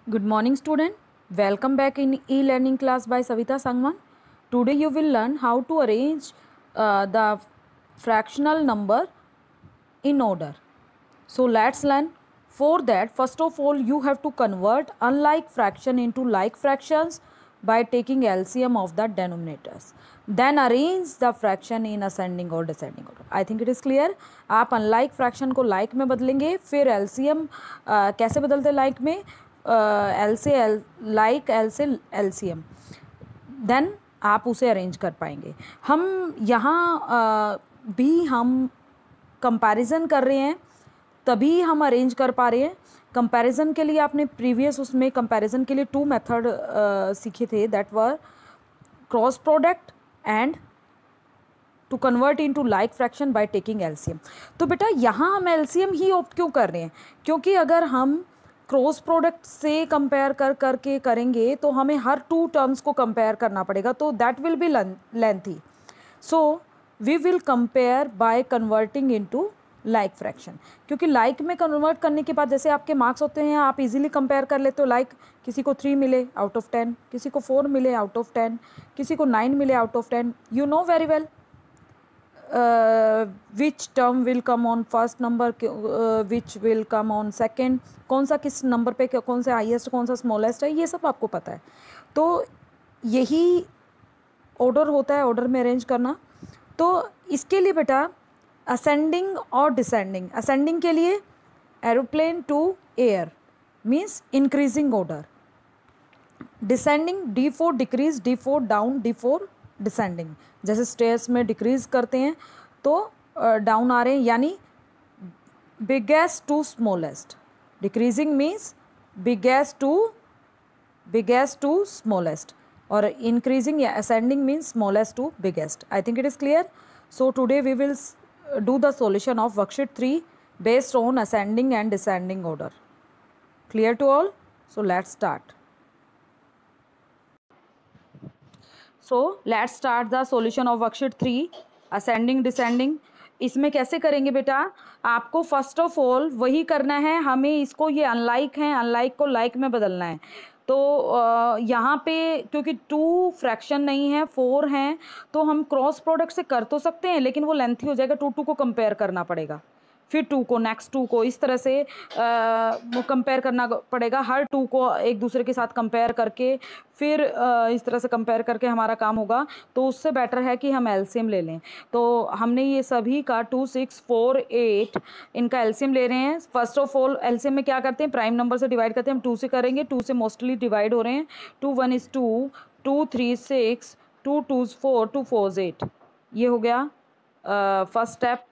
Good morning, student. Welcome back in e-learning class by Savita Sangwan. Today you will learn how to arrange the fractional number in order. So let's learn. For that, first of all, you have to convert unlike fraction into like fractions by taking LCM of the denominators. Then arrange the fraction in ascending or descending order. I think it is clear. आप unlike fraction को like में बदलेंगे, फिर LCM कैसे बदलते like में, L से L like, L से LCM, देन आप उसे अरेंज कर पाएंगे. हम यहाँ भी हम कंपैरिजन कर रहे हैं तभी हम अरेंज कर पा रहे हैं. कंपैरिजन के लिए आपने प्रीवियस उसमें कंपैरिजन के लिए 2 मेथड सीखे थे, that were cross product and to convert into like fraction by taking LCM. तो बेटा यहाँ हम एलसीएम ही ऑप्ट क्यों कर रहे हैं? क्योंकि अगर हम क्रॉस प्रोडक्ट से कंपेयर करके करेंगे तो हमें हर 2 टर्म्स को कंपेयर करना पड़ेगा, तो that will be lengthy. So we will compare by converting into like fraction. क्योंकि लाइक में कन्वर्ट करने के बाद जैसे आपके मार्क्स होते हैं, आप इजीली कंपेयर कर लेते हो. लाइक किसी को 3 मिले आउट ऑफ 10, किसी को 4 मिले आउट ऑफ 10, किसी को 9 मिले out of 10. You know very well which term will come on first number, which will come on second, कौन सा किस नंबर पे, कौन सा हाईएस्ट कौन सा स्मॉलेस्ट है, ये सब आपको पता है. तो यही ऑर्डर होता है, ऑर्डर में अरेंज करना. तो इसके लिए बेटा असेंडिंग और डिसेंडिंग. असेंडिंग के लिए aeroplane to air means increasing order. Descending D4 decrease, D4 down, D4 descending. जैसे स्टेयर्स में डिक्रीज करते हैं तो डाउन आ रहे हैं, यानी biggest to smallest. Decreasing means biggest to smallest, और इंक्रीजिंग या ascending means smallest to biggest. I think it is clear. So today we will do the solution of worksheet 3 based on ascending and descending order. Clear to all? So let's start. So let's start the solution of worksheet 3 ascending descending. इसमें कैसे करेंगे बेटा? आपको first of all वही करना है, हमें इसको, ये अनलाइक है, अनलाइक को लाइक में बदलना है. तो यहाँ पे क्योंकि 2 फ्रैक्शन नहीं है 4 हैं, तो हम क्रॉस प्रोडक्ट से कर तो सकते हैं, लेकिन वो लेंथी हो जाएगा. 2 को कंपेयर करना पड़ेगा, फिर 2 को, नेक्स्ट 2 को, इस तरह से वो कंपेयर करना पड़ेगा. हर 2 को एक दूसरे के साथ कंपेयर करके फिर इस तरह से कंपेयर करके हमारा काम होगा. तो उससे बेटर है कि हम एलसीएम ले लें. तो हमने ये सभी का 2, 6, 4, 8 इनका एलसीएम ले रहे हैं. फर्स्ट ऑफ ऑल एलसीएम में क्या करते हैं, प्राइम नंबर से डिवाइड करते हैं. हम 2 से करेंगे, 2 से मोस्टली डिवाइड हो रहे हैं. 2 1 is 2, 2 3 6, 2 2 4, 2 4 8. ये हो गया फर्स्ट स्टेप.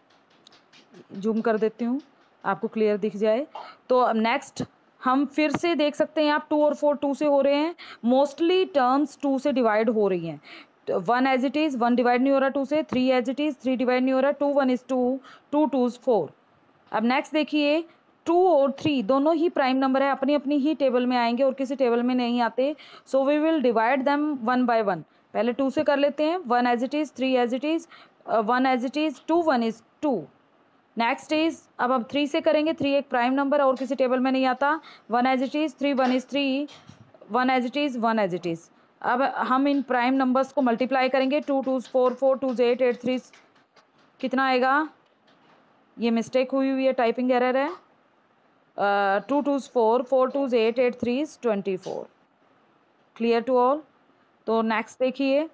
जूम कर देती हूँ आपको क्लियर दिख जाए. तो अब नेक्स्ट हम फिर से देख सकते हैं, आप 2 और 4 2 से हो रहे हैं. मोस्टली टर्म्स 2 से डिवाइड हो रही हैं. 1 एज इट इज़, 1 डिवाइड नहीं हो रहा 2 से. 3 एज इट इज़, 3 डिवाइड नहीं हो रहा. 2 1 is 2, 2 2 is 4. अब नेक्स्ट देखिए, 2 और 3 दोनों ही प्राइम नंबर है, अपनी अपनी ही टेबल में आएंगे और किसी टेबल में नहीं आते. So we will divide them 1 by 1. पहले 2 से कर लेते हैं. 1 as it is, 3 as it is, 1 as it is, 2 1 is 2. Next is, अब 3 से करेंगे. 3 एक प्राइम नंबर और किसी टेबल में नहीं आता. 1 as it is, 3 1 is 3, 1 as it is, 1 as it is. अब हम इन प्राइम नंबर्स को मल्टीप्लाई करेंगे. 2 2 4 4, 2 8 8 3 कितना आएगा? ये मिस्टेक हुई है, टाइपिंग एरर है. 2 2 4, 4 2 8 8 3 24. Clear to all? तो नेक्स्ट देखिए,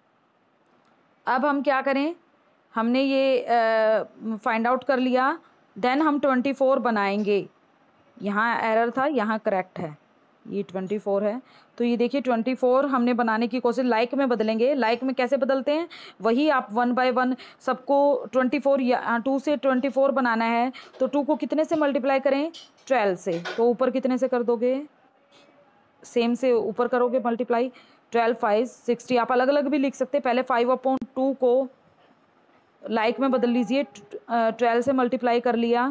अब हम क्या करें, हमने ये फाइंड आउट कर लिया. देन हम 24 बनाएंगे. यहाँ एरर था, यहाँ करेक्ट है. ये 24 है. तो ये देखिए 24 हमने बनाने की कोशिश, लाइक में बदलेंगे. लाइक में कैसे बदलते हैं, वही आप 1 by 1 सबको 24 या 2 से 24 बनाना है. तो 2 को कितने से मल्टीप्लाई करें? 12 से. तो ऊपर कितने से कर दोगे? सेम से ऊपर करोगे मल्टीप्लाई. 12 5 60. आप अलग अलग भी लिख सकते हैं. पहले 5/2 को लाइक में बदल लीजिए. 12 से मल्टीप्लाई कर लिया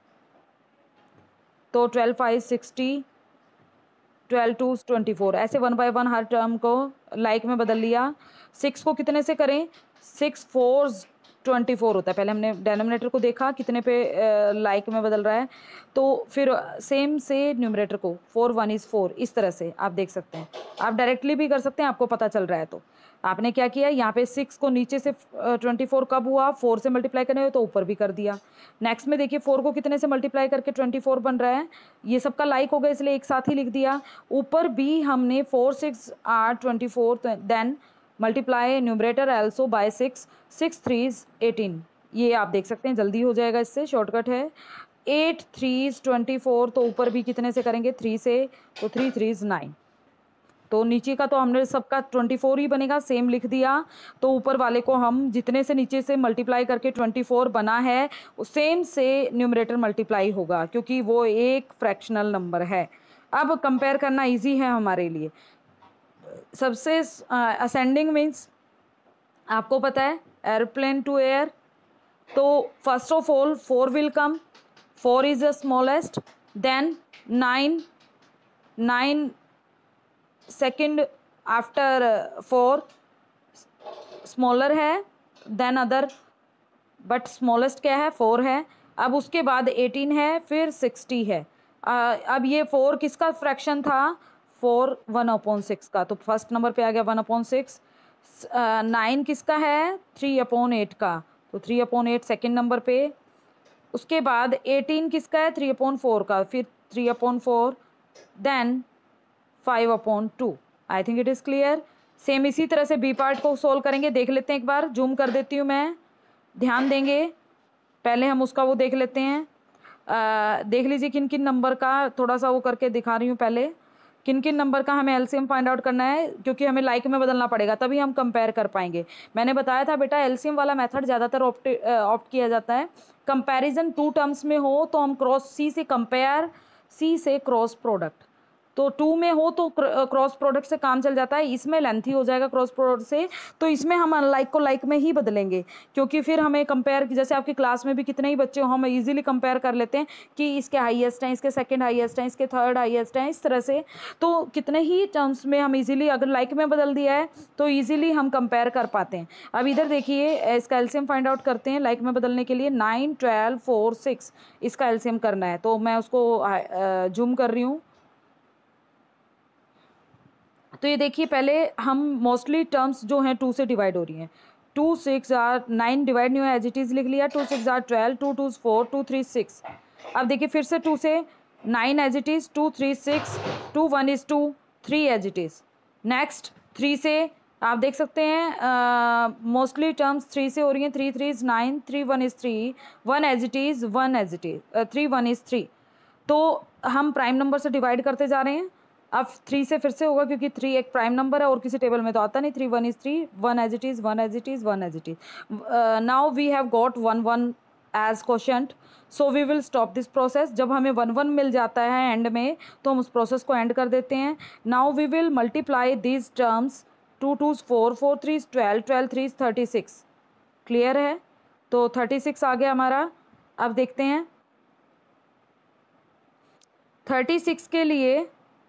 तो 12 5 60, 12 2 24. ऐसे 1 by 1 हर टर्म को लाइक में बदल लिया. 6 को कितने से करें? 6 4 24 होता है। पहले हमने डेनोमिनेटर को देखा कितने पे लाइक में बदल रहा है, तो फिर सेम से न्यूमरेटर को 4 1 इज़ 4 इस तरह से आप देख सकते हैं। आप डायरेक्टली भी कर सकते हैं, आपको पता चल रहा है। तो आपने क्या किया, यहाँ पे 6 को नीचे से 24 कब हुआ, 4 से मल्टीप्लाई करने हुए तो ऊपर भी कर दिया। नेक्स्ट में देखिए 4 को कितने से मल्टीप्लाई करके 24 बन रहा है, ये सबका लाइक हो गया इसलिए एक साथ ही लिख दिया। ऊपर भी हमने 4 6 8 24 then multiply numerator also by 6 6 3 18। ये आप देख सकते हैं, जल्दी हो जाएगा, इससे शॉर्टकट है। 8 3 24 तो ऊपर भी कितने से करेंगे, 3 से, तो 3 3 9। तो नीचे का तो हमने सबका 24 ही बनेगा, सेम लिख दिया। तो ऊपर वाले को हम जितने से नीचे से मल्टीप्लाई करके 24 बना है सेम से न्यूमरेटर मल्टीप्लाई होगा, क्योंकि वो एक फ्रैक्शनल नंबर है। अब कंपेयर करना इजी है हमारे लिए। सबसे असेंडिंग मीन्स आपको पता है एयरप्लेन टू एयर, तो first of all 4 will come, 4 is the smallest, then 9 9 second after 4 smaller है, देन अदर, बट स्मॉलेस्ट क्या है, 4 है। अब उसके बाद 18 है, फिर 60 है। अब ये 4 किसका फ्रैक्शन था, 4 1/6 का, तो फर्स्ट नंबर पे आ गया 1/6। 9 किसका है, 3/8 का, तो 3/8 सेकेंड नंबर पे। उसके बाद 18 किसका है, 3/4 का, फिर 3/4, then 5/2। I think it is clear. Same इसी तरह से बी पार्ट को सोल्व करेंगे, देख लेते हैं, एक बार जूम कर देती हूँ मैं, ध्यान देंगे। पहले हम उसका वो देख लेते हैं। देख लीजिए किन किन नंबर का, थोड़ा सा वो करके दिखा रही हूँ पहले, किन किन नंबर का हमें एलसीएम फाइंड आउट करना है, क्योंकि हमें लाइक में बदलना पड़ेगा तभी हम कंपेयर कर पाएंगे। मैंने बताया था बेटा एलसीएम वाला मेथड ज़्यादातर ऑप्ट किया जाता है। कंपैरिजन 2 टर्म्स में हो तो हम क्रॉस सी से कंपेयर, सी से क्रॉस प्रोडक्ट, तो 2 में हो तो क्रॉस प्रोडक्ट से काम चल जाता है। इसमें लेंथी हो जाएगा क्रॉस प्रोडक्ट से, तो इसमें हम अनलाइक को लाइक में ही बदलेंगे, क्योंकि फिर हमें कंपेयर, जैसे आपकी क्लास में भी कितने ही बच्चे हो, हम इजीली कंपेयर कर लेते हैं कि इसके हाईएस्ट हैं, इसके सेकंड हाईएस्ट हैं, इसके थर्ड हाईएस्ट हैं, इस तरह से। तो कितने ही टर्म्स में हम इजीली, अगर लाइक में बदल दिया है तो इजीली हम कंपेयर कर पाते हैं। अब इधर देखिए इसका एलसीएम फाइंड आउट करते हैं लाइक में बदलने के लिए। 9 12 4 6 इसका एलसीएम करना है, तो मैं उसको जूम कर रही हूँ। तो ये देखिए पहले हम मोस्टली टर्म्स जो हैं 2 से डिवाइड हो रही हैं। 2 6 आर 9 डिवाइड नहीं हुआ, एज इट इज़ लिख लिया। 2 6 आर 12, 2 2 4, 2 3 6। अब देखिए फिर से 2 से 9 as it is, 2 3 6, 2 1 is 2, 3 as it is. Next 3 से आप देख सकते हैं मोस्टली टर्म्स 3 से हो रही हैं। 3 3 is 9, 3 1 is 3, 1 as it is, 1 as it is, 3 1 is 3। तो हम प्राइम नंबर से डिवाइड करते जा रहे हैं। अब 3 से फिर से होगा, क्योंकि 3 एक प्राइम नंबर है और किसी टेबल में तो आता नहीं। 3 1 is 3, 1 as it is, 1 as it is, 1 as it is. Now we have got 1 1 as quotient, so we will stop this process. जब हमें 1 1 मिल जाता है एंड में, तो हम उस प्रोसेस को एंड कर देते हैं। Now we will multiply these terms, 2 2 4, 4 3 12, 12 3 36। Clear है, तो 36 आ गया हमारा। अब देखते हैं 36 के लिए,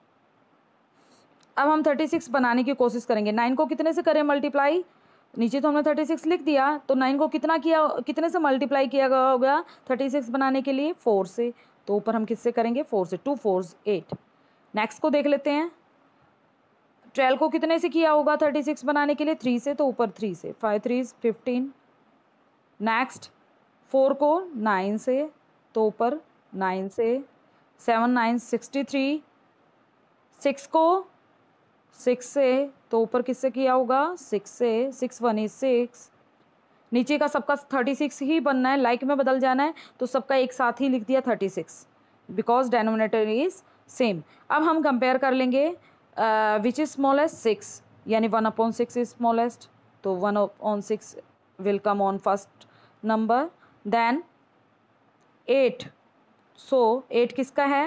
अब हम 36 बनाने की कोशिश करेंगे। 9 को कितने से करें मल्टीप्लाई, नीचे तो हमने 36 लिख दिया, तो 9 को कितना किया, कितने से मल्टीप्लाई किया होगा 36 बनाने के लिए, 4 से। तो ऊपर हम किससे करेंगे, 4 से। 2 4 8। नेक्स्ट को देख लेते हैं, 12 को कितने से किया होगा 36 बनाने के लिए, 3 से, तो ऊपर 3 से। 5 3 15। नेक्स्ट 4 को 9 से, तो ऊपर 9 से। 7 9 63। 6 को 6 से, तो ऊपर किससे किया होगा, 6 से। 6 1 इज 6। नीचे का सबका 36 ही बनना है, लाइक में बदल जाना है, तो सबका एक साथ ही लिख दिया 36, बिकॉज डेनोमिनेटर इज सेम। अब हम कंपेयर कर लेंगे विच इज स्मॉलेस्ट, 6, यानी 1/6 इज स्मॉलेस्ट, तो 1/6 will come on first number. Then 8, so 8 किसका है,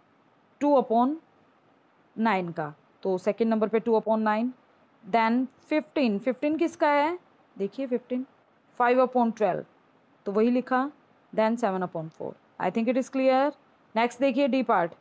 2/9 का, तो सेकेंड नंबर पे 2/9। देन 15, 15 किसका है, देखिए 15, 5/12, तो वही लिखा। Then 7/4। I think it is clear. Next देखिए डी पार्ट।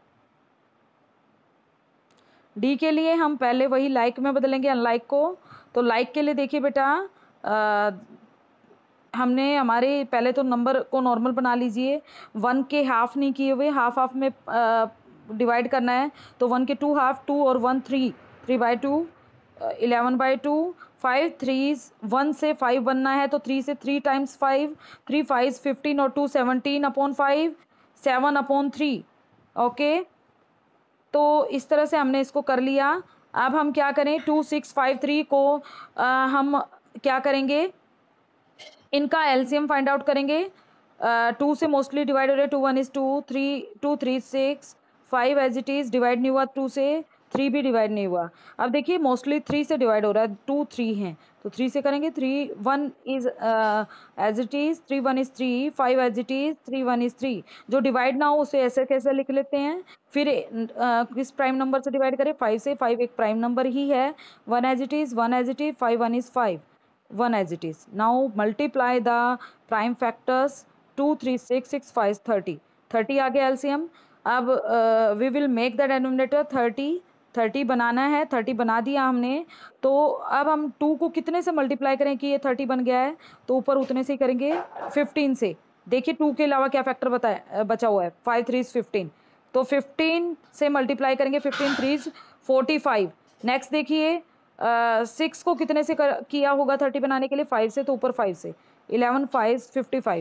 डी के लिए हम पहले वही लाइक में बदलेंगे अनलाइक को। तो लाइक के लिए देखिए बेटा हमने हमारे पहले तो नंबर को नॉर्मल बना लीजिए, 1 के हाफ नहीं किए हुए, हाफ हाफ में डिवाइड करना है। तो 1 के 2 हाफ, 2 और 1 3, 3/2, 11/2, 5 3 1 से 5 बनना है तो 3 से 3 टाइम्स 5, 3 5 15 और 2 17/5, 7/3। ओके, तो इस तरह से हमने इसको कर लिया। अब हम क्या करें, 2 6 5 3 को हम क्या करेंगे, इनका एलसीएम फाइंड आउट करेंगे। 2 से मोस्टली डिवाइड हो रहे हैं, 2 1 is 2, 3 2 3 6, 5 as it is divide नहीं हुआ, 2 से 3 भी डिवाइड नहीं हुआ। अब देखिए मोस्टली 3 से डिवाइड हो रहा है, 2 3 हैं तो 3 से करेंगे, 3 1 is as it is, 3 1 is 3, 5 as it is, 3 1 is 3। जो डिवाइड ना हो उसे ऐसे कैसे लिख लेते हैं, फिर किस प्राइम नंबर से डिवाइड करें, 5 से, 5 एक प्राइम नंबर ही है, 1 as it is, 1 as it is, 5 1 is 5, 1 as it is. Now multiply the prime factors, 2 3 6 6 5 30, 30 आ गया LCM। अब we will make the denominator 30, 30 बनाना है, 30 बना दिया हमने। तो अब हम 2 को कितने से मल्टीप्लाई करें कि ये 30 बन गया है, तो ऊपर उतने से ही करेंगे 15 से। देखिए 2 के अलावा क्या फैक्टर बचा हुआ है, 5 3 15, तो 15 से मल्टीप्लाई करेंगे, 15 3 45। नेक्स्ट देखिए 6 को कितने से किया होगा 30 बनाने के लिए, 5 से, तो ऊपर 5 से, 11 5 55।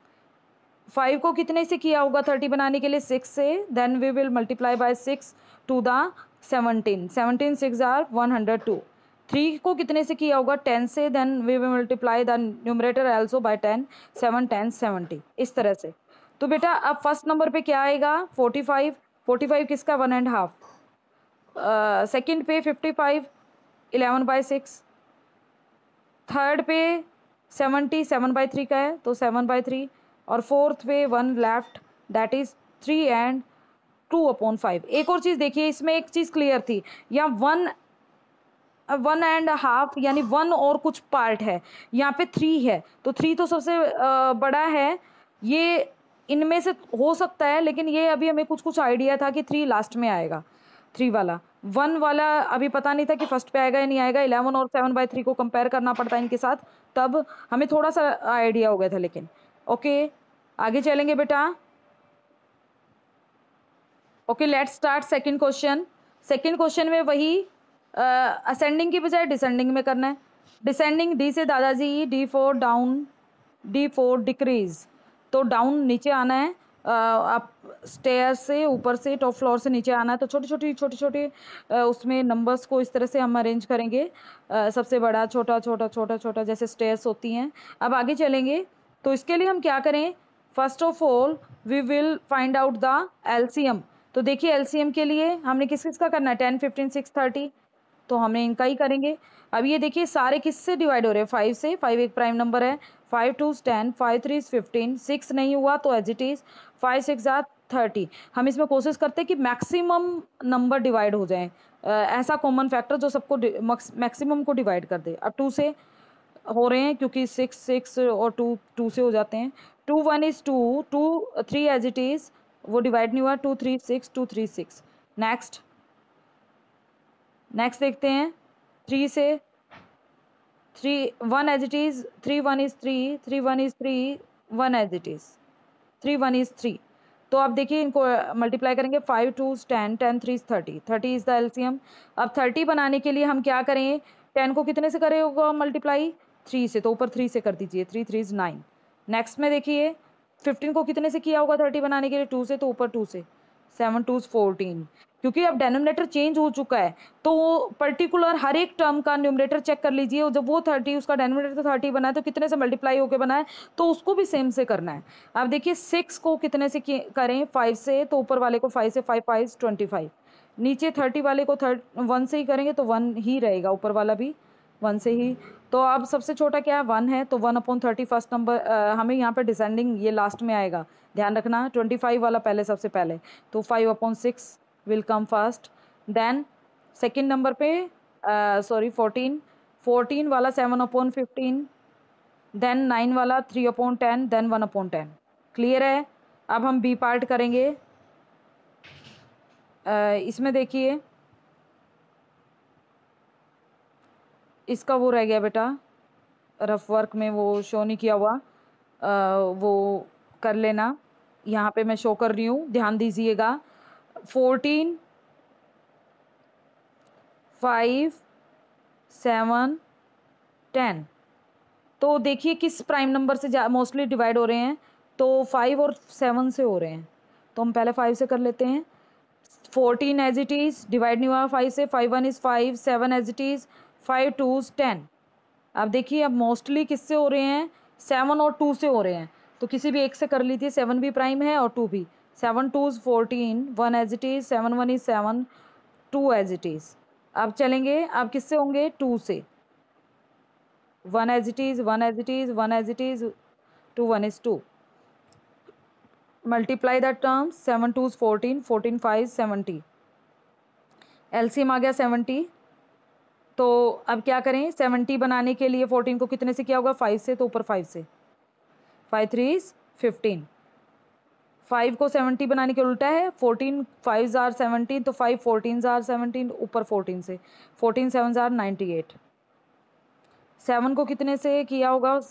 5 को कितने से किया होगा 30 बनाने के लिए, 6 से, then we will multiply by 6 to the 17, 17 6 are 102। 3 को कितने से किया होगा 10 से, then we will multiply the numerator also by 10, 7 10 70, इस तरह से। तो बेटा अब फर्स्ट नंबर पे क्या आएगा, 45, 45 किसका, 1.5। सेकेंड पे 55, 11/6। थर्ड पे 70, 7/3 का है तो 7/3। और फोर्थ पे 1 लेफ्ट, दैट इज 3 एंड 2/5। एक और चीज़ देखिए, इसमें एक चीज़ क्लियर थी, या 1.5 यानी 1 और कुछ पार्ट है, यहाँ पे 3 है, तो 3 तो सबसे बड़ा है, ये इनमें से हो सकता है, लेकिन ये अभी हमें कुछ कुछ आइडिया था कि 3 लास्ट में आएगा, 3 वाला। 1 वाला अभी पता नहीं था कि फर्स्ट पे आएगा या नहीं आएगा, 11 और 7/3 को कंपेयर करना पड़ता है इनके साथ, तब हमें थोड़ा सा आइडिया हो गया था। लेकिन ओके, आगे चलेंगे बेटा। Okay, let's start second question. Second question में वही असेंडिंग की बजाय डिसेंडिंग में करना है। डिसेंडिंग, डी से दादाजी, D4 डाउन, D4 डिक्रीज, तो डाउन नीचे आना है, आप स्टेयर से, ऊपर से, टॉप फ्लोर से नीचे आना है, तो छोटी छोटी उसमें नंबर्स को इस तरह से हम अरेंज करेंगे, सबसे बड़ा, छोटा छोटा छोटा छोटा, जैसे स्टेयर्स होती हैं। अब आगे चलेंगे, तो इसके लिए हम क्या करें, first of all we will find out the LCM. तो देखिए एलसीएम के लिए हमने किस किस का करना है, 10 15 6 30, तो हमने इनका ही करेंगे। अब ये देखिए सारे किससे डिवाइड हो रहे हैं, 5 से, 5 एक प्राइम नंबर है, 5 2 10, 5 3 15, 6 नहीं हुआ तो एज इट इज, 5 6 30। हम इसमें कोशिश करते हैं कि मैक्सिमम नंबर डिवाइड हो जाए, ऐसा कॉमन फैक्टर जो सबको मैक्सिमम को डिवाइड कर दे। अब 2 से हो रहे हैं क्योंकि 6 6 और 2 2 से हो जाते हैं, 2 1 इज 2, 2 3 एज इट इज, वो डिवाइड नहीं हुआ, 2 3 6, 2 3 6। नेक्स्ट, नेक्स्ट देखते हैं, 3 से, 3 1 as it is, 3 1 is 3, 3 1 is 3, 1 as it is, 3 1 is 3। तो अब देखिए इनको मल्टीप्लाई करेंगे, 5 2 10, 10 3 30, 30 इज द एलसीएम। अब 30 बनाने के लिए हम क्या करें, 10 को कितने से करेगा मल्टीप्लाई, 3 से, तो ऊपर 3 से कर दीजिए, 3 3 इज 9। नेक्स्ट में देखिए 15 को कितने से किया होगा 30 बनाने के लिए, 2 से, तो ऊपर 2 से, 7 2 14। क्योंकि अब डेनोमिनेटर चेंज हो चुका है, तो वो पर्टिकुलर हर एक टर्म का न्यूमरेटर चेक कर लीजिए, और जब वो 30, उसका डेनोमिनेटर 30 बना है, तो कितने से मल्टीप्लाई होकर बना है, तो उसको भी सेम से करना है। अब देखिए 6 को कितने से करें, 5 से, तो ऊपर वाले को 5 से, 5 5 25, नीचे 30 वाले को 1 से ही करेंगे, तो 1 ही रहेगा, ऊपर वाला भी 1 से ही। तो अब सबसे छोटा क्या है, 1 है, तो 1/30 फर्स्ट नंबर, हमें यहाँ पे डिसेंडिंग ये लास्ट में आएगा, ध्यान रखना, 25 वाला पहले, सबसे पहले, तो 5/6 will come first. Then second number पे सॉरी 14, 14 वाला 7/15, देन 9 वाला 3/10, देन 1/10। क्लियर है। अब हम बी पार्ट करेंगे। इसमें देखिए इसका वो रह गया बेटा, रफ वर्क में वो शो नहीं किया हुआ, वो कर लेना। यहाँ पे मैं शो कर रही हूँ, ध्यान दीजिएगा। 14, 5, 7, 10। तो देखिए किस प्राइम नंबर से मोस्टली डिवाइड हो रहे हैं, तो 5 और 7 से हो रहे हैं। तो हम पहले 5 से कर लेते हैं। 14 एज इट इज़, डिवाइड नहीं हुआ 5 से। 5 1 इज़ 5, 7 एज इट इज़, 5 2 10। अब देखिए अब मोस्टली किससे हो रहे हैं, 7 और 2 से हो रहे हैं। तो किसी भी एक से कर लीजिए, 7 भी प्राइम है और 2 भी। 7 2 14, 1 as it is, 7 1 is 7, 2 as it is. अब चलेंगे, अब किससे होंगे, 2 से। 1 as it is, 1 as it is, 1 as it is, 2 1 is 2। Multiply the terms, 7 2 14, 14 5 70। LCM आ गया 70। तो अब क्या करें, 70 बनाने के लिए 14 को कितने से किया होगा, 5 से, तो ऊपर 5 से। 5 3 इज 15। 5 को 70 बनाने के उल्टा है, 14 5 जार 17, तो 5 14 जार 17, ऊपर 14 से। 14 7 जार 98। 7 को कितने से किया होगा,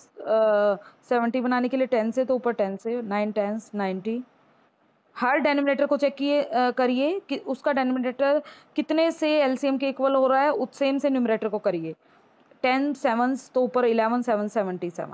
70 बनाने के लिए 10 से, तो ऊपर 10 से। 9 10 90। हर डेनोमिनेटर को चेक करिए कि उसका डेनोमिनेटर कितने से एलसीएम के इक्वल हो रहा है, उस सेम से न्यूमरेटर को करिए। 10 7, तो ऊपर 11 7 77।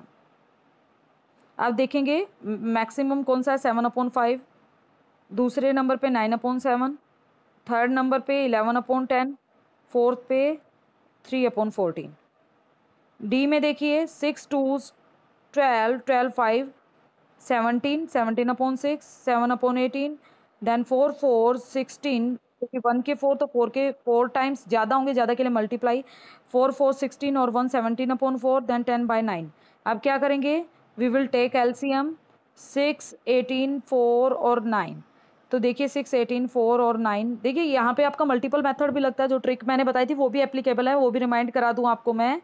अब देखेंगे मैक्सिमम कौन सा है, 7/5। दूसरे नंबर पे 9/7। थर्ड नंबर पे 11/10। फोर्थ पे 3/14। डी में देखिए 6 2 12, 12 5, 17, 17/6, 7/18। देन 4 4 16, क्योंकि 1 के 4 तो 4 के 4 टाइम्स ज़्यादा होंगे, ज़्यादा के लिए मल्टीप्लाई। 4 4 16 और 1 17/4, देन 10/9। अब क्या करेंगे, वी विल टेक एलसीएम 6 18 4 और 9। तो देखिए 6 18 4 और 9, देखिए यहाँ पे आपका मल्टीपल मेथड भी लगता है। जो ट्रिक मैंने बताई थी वो भी एप्लीकेबल है, वो भी रिमाइंड करा दूँ आपको मैं।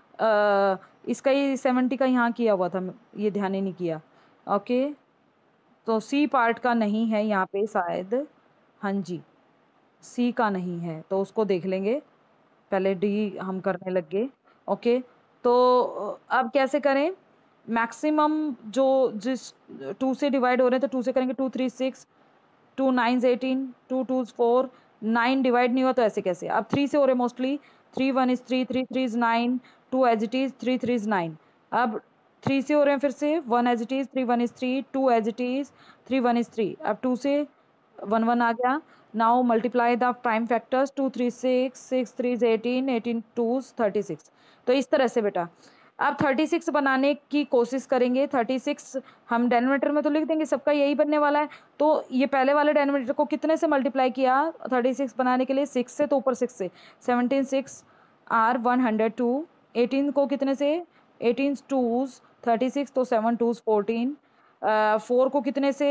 इसका ही 70 का यहाँ किया हुआ था, ये ध्यान ही नहीं किया। ओके, तो सी पार्ट का नहीं है यहाँ पे शायद। हाँ जी, सी का नहीं है, तो उसको देख लेंगे। पहले डी हम करने लग गए। ओके, तो अब कैसे करें, मैक्सिमम जो जिस 2 से डिवाइड हो रहे हैं, तो 2 से करेंगे। 2 3 6, 2 9 18, 2 2 4। 9 डिवाइड नहीं हुआ तो ऐसे कैसे। अब 3 से हो रहे mostly. 3 1 is 3, 3 3 is 9, 2 as it is, 3 3 is 9। अब 3 से हो रहे हैं फिर से। 1 as it is, 3 1 is 3, 2 as it is, 3 1 is 3। अब 2 से 1 1 आ गया। Now multiply the prime factors. 2 3 6, 6 3 is 18, 18 2 36। तो इस तरह से बेटा अब 36 बनाने की कोशिश करेंगे। 36 हम डेनोमिनेटर में तो लिख देंगे, सबका यही बनने वाला है। तो ये पहले वाले डेनोमिनेटर को कितने से मल्टीप्लाई किया 36 बनाने के लिए, 6 से, तो ऊपर 6 से। 17 6 आर 102। 18 को कितने से, 18 2s 36, तो 7 2s 14। 4 को कितने से,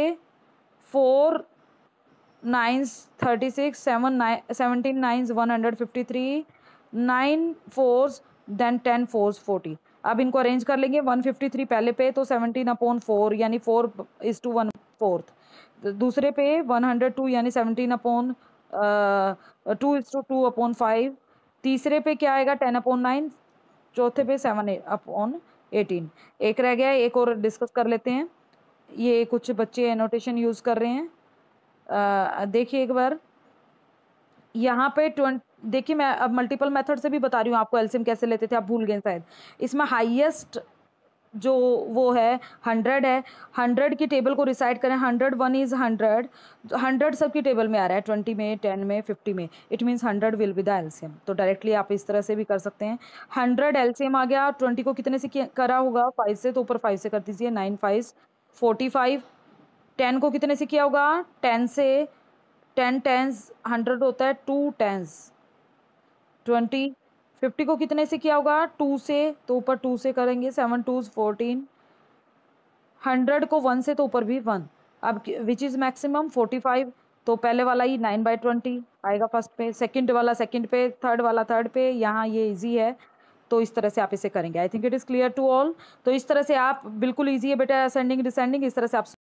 4 9s 36, 17 9s 153, 9 4s, then 10 4s 40। अब इनको अरेंज कर लेंगे। 153 पहले पे, तो 17/4 यानी 4:1/4। दूसरे पे 102 यानी 2:2/5। तीसरे पे क्या आएगा, 10/9। चौथे पे 7/18। एक रह गया, एक और डिस्कस कर लेते हैं। ये कुछ बच्चे एनोटेशन यूज़ कर रहे हैं, देखिए एक बार यहाँ पे देखिए, मैं अब मल्टीपल मेथड से भी बता रही हूँ आपको। एलसीएम कैसे लेते थे आप भूल गए शायद। इसमें हाईएस्ट जो वो है 100 है। 100 की टेबल को रिसाइड करें। 101 इज 100। 100 सबकी टेबल में आ रहा है, 20 में, 10 में, 50 में। It means 100 will be the LCM. तो डायरेक्टली आप इस तरह से भी कर सकते हैं। 100 एलसीएम आ गया। 20 को कितने से करा होगा, 5 से, तो ऊपर 5 से कर दीजिए। 9 5 45। 10 को कितने से किया होगा, 10 से। 10 10s 100 होता है, 2 10s 20। 50 को कितने से किया होगा, 2 से, तो ऊपर 2 से करेंगे। 7 2s 14। 100 को 1 से, तो ऊपर भी 1। अब विच इज़ मैक्सिमम, 45। तो पहले वाला ही 9/20 आएगा फर्स्ट पे, सेकंड वाला सेकंड पे, थर्ड वाला थर्ड पे। यहाँ ये इजी है, तो इस तरह से आप इसे करेंगे। I think it is clear to all. तो इस तरह से आप, बिल्कुल ईजी है बेटा, असेंडिंग डिसेंडिंग, इस तरह से आप